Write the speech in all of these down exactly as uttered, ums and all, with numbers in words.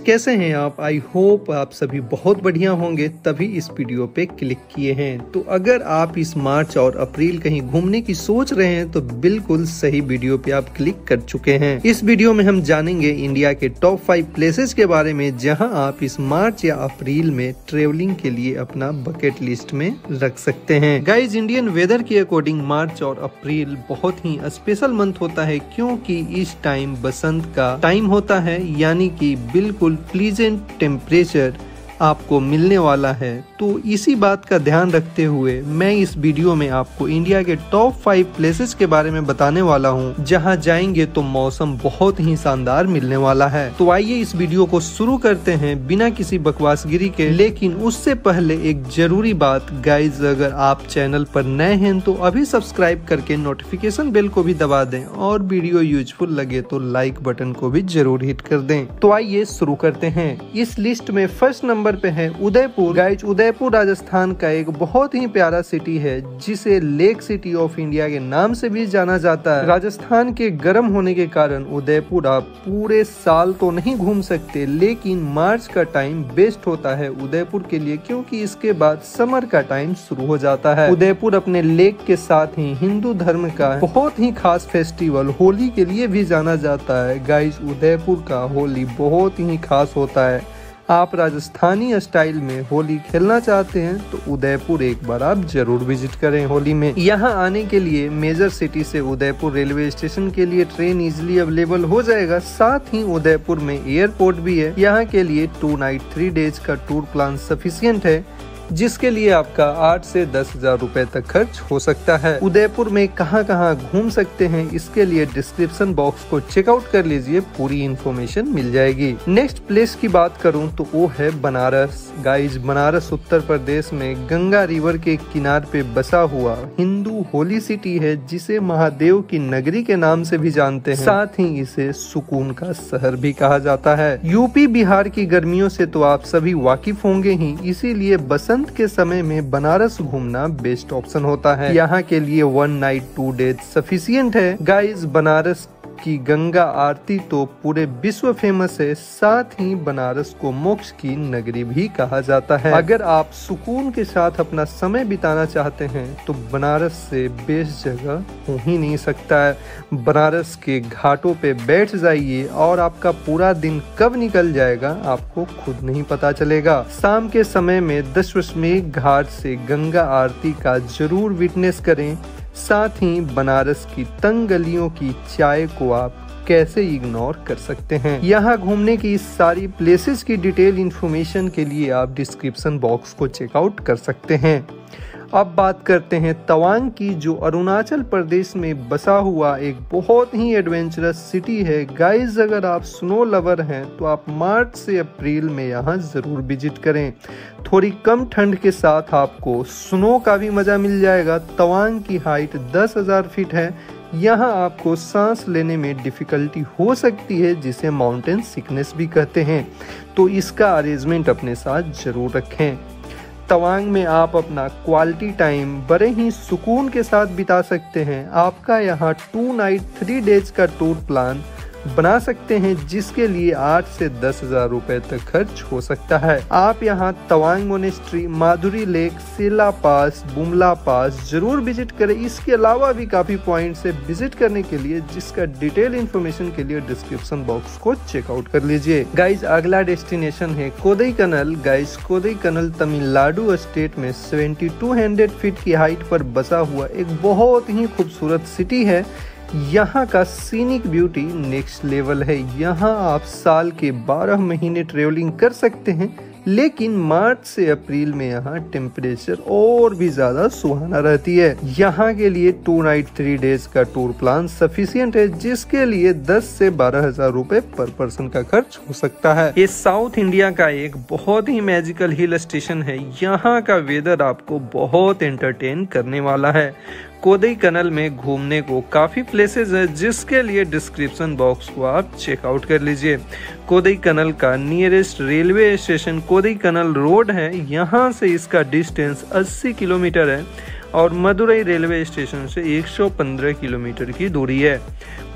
कैसे हैं आप? आई होप आप सभी बहुत बढ़िया होंगे, तभी इस वीडियो पे क्लिक किए हैं। तो अगर आप इस मार्च और अप्रैल कहीं घूमने की सोच रहे हैं तो बिल्कुल सही वीडियो पे आप क्लिक कर चुके हैं। इस वीडियो में हम जानेंगे इंडिया के टॉप फाइव प्लेसेस के बारे में जहां आप इस मार्च या अप्रैल में ट्रेवलिंग के लिए अपना बकेट लिस्ट में रख सकते हैं। गाइज, इंडियन वेदर के अकॉर्डिंग मार्च और अप्रैल बहुत ही स्पेशल मंथ होता है क्योंकि इस टाइम बसंत का टाइम होता है, यानी कि बिल्कुल प्लीजेंट टेम्परेचर आपको मिलने वाला है। तो इसी बात का ध्यान रखते हुए मैं इस वीडियो में आपको इंडिया के टॉप फाइव प्लेसेस के बारे में बताने वाला हूं जहां जाएंगे तो मौसम बहुत ही शानदार मिलने वाला है। तो आइए इस वीडियो को शुरू करते हैं बिना किसी बकवासगिरी के। लेकिन उससे पहले एक जरूरी बात गाइज, अगर आप चैनल पर नए हैं तो अभी सब्सक्राइब करके नोटिफिकेशन बेल को भी दबा दें और वीडियो यूजफुल लगे तो लाइक बटन को भी जरूर हिट कर दें। तो आइए शुरू करते हैं। इस लिस्ट में फर्स्ट नंबर पे है उदयपुर। गाइज, उदयपुर राजस्थान का एक बहुत ही प्यारा सिटी है जिसे लेक सिटी ऑफ इंडिया के नाम से भी जाना जाता है। राजस्थान के गर्म होने के कारण उदयपुर आप पूरे साल तो नहीं घूम सकते, लेकिन मार्च का टाइम बेस्ट होता है उदयपुर के लिए क्योंकि इसके बाद समर का टाइम शुरू हो जाता है। उदयपुर अपने लेक के साथ ही हिंदू धर्म का बहुत ही खास फेस्टिवल होली के लिए भी जाना जाता है। गाइज, उदयपुर का होली बहुत ही खास होता है। आप राजस्थानी स्टाइल में होली खेलना चाहते हैं तो उदयपुर एक बार आप जरूर विजिट करें होली में। यहाँ आने के लिए मेजर सिटी से उदयपुर रेलवे स्टेशन के लिए ट्रेन इजीली अवेलेबल हो जाएगा। साथ ही उदयपुर में एयरपोर्ट भी है। यहाँ के लिए टू नाइट थ्री डेज का टूर प्लान सफिशिएंट है जिसके लिए आपका आठ से दस हजार रूपए तक खर्च हो सकता है। उदयपुर में कहां कहां घूम सकते हैं इसके लिए डिस्क्रिप्शन बॉक्स को चेकआउट कर लीजिए, पूरी इन्फॉर्मेशन मिल जाएगी। नेक्स्ट प्लेस की बात करूं तो वो है बनारस। गाइज, बनारस उत्तर प्रदेश में गंगा रिवर के किनार पे बसा हुआ हिंदू होली सिटी है जिसे महादेव की नगरी के नाम से भी जानते हैं। साथ ही इसे सुकून का शहर भी कहा जाता है। यूपी बिहार की गर्मियों से तो आप सभी वाकिफ होंगे ही, इसीलिए बसंत के समय में बनारस घूमना बेस्ट ऑप्शन होता है। यहाँ के लिए one night two days sufficient है। गाइज, बनारस की गंगा आरती तो पूरे विश्व फेमस है। साथ ही बनारस को मोक्ष की नगरी भी कहा जाता है। अगर आप सुकून के साथ अपना समय बिताना चाहते हैं तो बनारस से बेस्ट जगह हो ही नहीं सकता है। बनारस के घाटों पे बैठ जाइए और आपका पूरा दिन कब निकल जाएगा आपको खुद नहीं पता चलेगा। शाम के समय में दशाश्वमेध घाट से गंगा आरती का जरूर विटनेस करें। साथ ही बनारस की तंग गलियों की चाय को आप कैसे इग्नोर कर सकते हैं। यहाँ घूमने की सारी प्लेसेस की डिटेल इंफॉर्मेशन के लिए आप डिस्क्रिप्शन बॉक्स को चेकआउट कर सकते हैं। अब बात करते हैं तवांग की, जो अरुणाचल प्रदेश में बसा हुआ एक बहुत ही एडवेंचरस सिटी है। गाइज, अगर आप स्नो लवर हैं तो आप मार्च से अप्रैल में यहाँ जरूर विजिट करें। थोड़ी कम ठंड के साथ आपको स्नो का भी मजा मिल जाएगा। तवांग की हाइट दस हजार फीट है। यहाँ आपको सांस लेने में डिफिकल्टी हो सकती है जिसे माउंटेन सिकनेस भी कहते हैं, तो इसका अरेंजमेंट अपने साथ जरूर रखें। तवांग में आप अपना क्वालिटी टाइम बड़े ही सुकून के साथ बिता सकते हैं। आपका यहाँ टू नाइट थ्री डेज का टूर प्लान बना सकते हैं जिसके लिए आठ से दस हजार रूपए तक खर्च हो सकता है। आप यहाँ Tawang monastery, Madhuri lake, Sela pass, Bumla pass जरूर विजिट करें। इसके अलावा भी काफी पॉइंट्स है विजिट करने के लिए जिसका डिटेल इन्फॉर्मेशन के लिए डिस्क्रिप्शन बॉक्स को चेकआउट कर लीजिए। गाइज, अगला डेस्टिनेशन है कोडाईकनाल। गाइज, कोडाईकनाल तमिलनाडु स्टेट में सेवेंटी टू हंड्रेड फीट की हाइट पर बसा हुआ एक बहुत ही खूबसूरत सिटी है। यहाँ का सीनिक ब्यूटी नेक्स्ट लेवल है। यहाँ आप साल के बारह महीने ट्रेवलिंग कर सकते हैं, लेकिन मार्च से अप्रैल में यहाँ टेम्परेचर और भी ज्यादा सुहाना रहती है। यहाँ के लिए टू नाइट थ्री डेज का टूर प्लान सफिशिएंट है जिसके लिए दस से बारह हजार रूपए पर पर्सन का खर्च हो सकता है। ये साउथ इंडिया का एक बहुत ही मैजिकल हिल स्टेशन है। यहाँ का वेदर आपको बहुत एंटरटेन करने वाला है। कोडाईकनाल में घूमने को काफ़ी प्लेसेस है जिसके लिए डिस्क्रिप्शन बॉक्स को आप चेकआउट कर लीजिए। कोडाईकनाल का nearest railway station Kodaikanal road है। यहाँ से इसका डिस्टेंस अस्सी किलोमीटर है और मदुरई रेलवे स्टेशन से एक सौ पंद्रह किलोमीटर की दूरी है।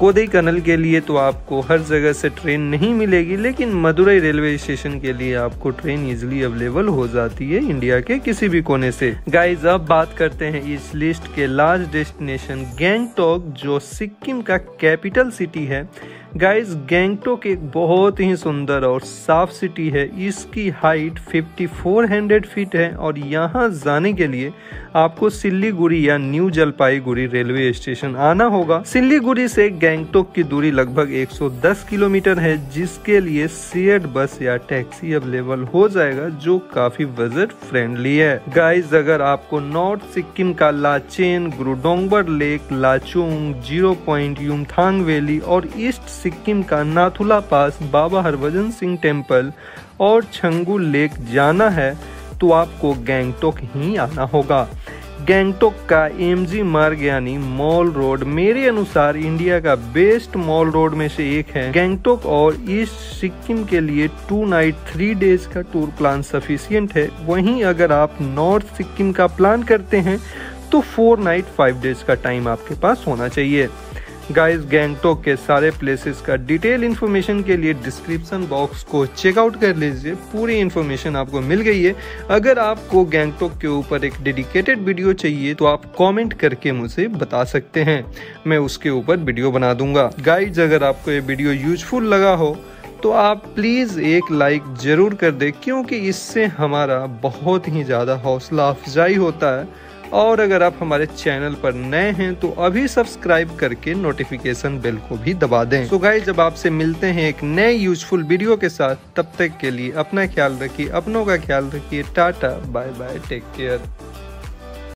कोडाईकनाल के लिए तो आपको हर जगह से ट्रेन नहीं मिलेगी, लेकिन मदुरई रेलवे स्टेशन के लिए आपको ट्रेन इजीली अवेलेबल हो जाती है इंडिया के किसी भी कोने से। गाइज अब बात करते हैं इस लिस्ट के लास्ट डेस्टिनेशन गैंगटॉक, जो सिक्किम का कैपिटल सिटी है। गाइज गैंगटॉक एक बहुत ही सुंदर और साफ सिटी है। इसकी हाइट चौवन सौ फीट है और यहाँ जाने के लिए आपको सिलीगुड़ी या न्यू जलपाईगुड़ी रेलवे स्टेशन आना होगा। सिलीगुड़ी से गैंगटॉक की दूरी लगभग एक सौ दस किलोमीटर है, जिसके लिए शेयर्ड बस या टैक्सी अवेलेबल हो जाएगा, जो काफी बजट फ्रेंडली है। गाइज अगर आपको नॉर्थ सिक्किम का Lachen, Gurudongmar lake, Lachung, zero point, Yumthang valley और ईस्ट सिक्किम का नाथुला पास, बाबा हरभजन सिंह टेम्पल और छंगू लेक जाना है तो आपको गैंगटॉक ही आना होगा। गैंगटॉक का एमजी मार्ग यानी मॉल रोड मेरे अनुसार इंडिया का बेस्ट मॉल रोड में से एक है। गैंगटॉक और ईस्ट सिक्किम के लिए टू नाइट थ्री डेज का टूर प्लान सफिशियंट है। वहीं अगर आप नॉर्थ सिक्किम का प्लान करते हैं तो फोर नाइट फाइव डेज का टाइम आपके पास होना चाहिए। गाइस गैंगटॉक के सारे प्लेसेस का डिटेल इन्फॉर्मेशन के लिए डिस्क्रिप्शन बॉक्स को चेकआउट कर लीजिए, पूरी इन्फॉर्मेशन आपको मिल गई है। अगर आपको गैंगटॉक के ऊपर एक डेडिकेटेड वीडियो चाहिए तो आप कमेंट करके मुझे बता सकते हैं, मैं उसके ऊपर वीडियो बना दूंगा। गाइस अगर आपको ये वीडियो यूजफुल लगा हो तो आप प्लीज़ एक लाइक ज़रूर कर दें, क्योंकि इससे हमारा बहुत ही ज़्यादा हौसला अफजाई होता है। और अगर आप हमारे चैनल पर नए हैं तो अभी सब्सक्राइब करके नोटिफिकेशन बेल को भी दबा दें। तो गाइस जब आपसे मिलते हैं एक नए यूजफुल वीडियो के साथ, तब तक के लिए अपना ख्याल रखिए, अपनों का ख्याल रखिए। Tata bye bye, take care.